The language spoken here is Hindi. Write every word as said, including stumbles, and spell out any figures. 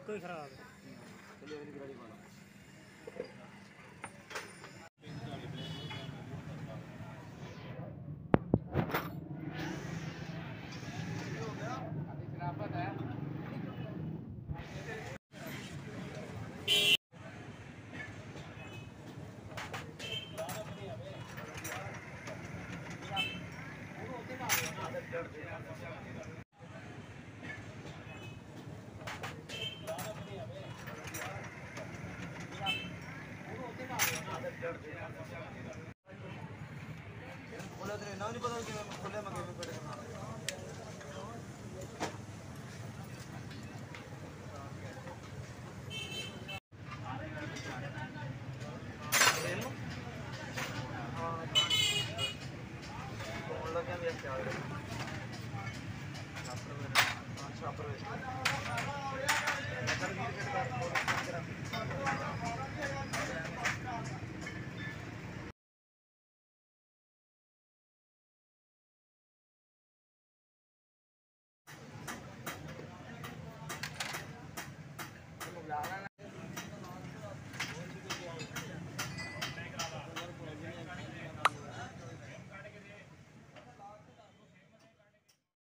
कोई खराब है। चलिए अगली गाड़ी वाला बोला तो ना नहीं पता कि मैं खुले में कैसे खड़े करना हाँ तो बोला क्या मैं क्या आ रहा हूँ छापर में छापर में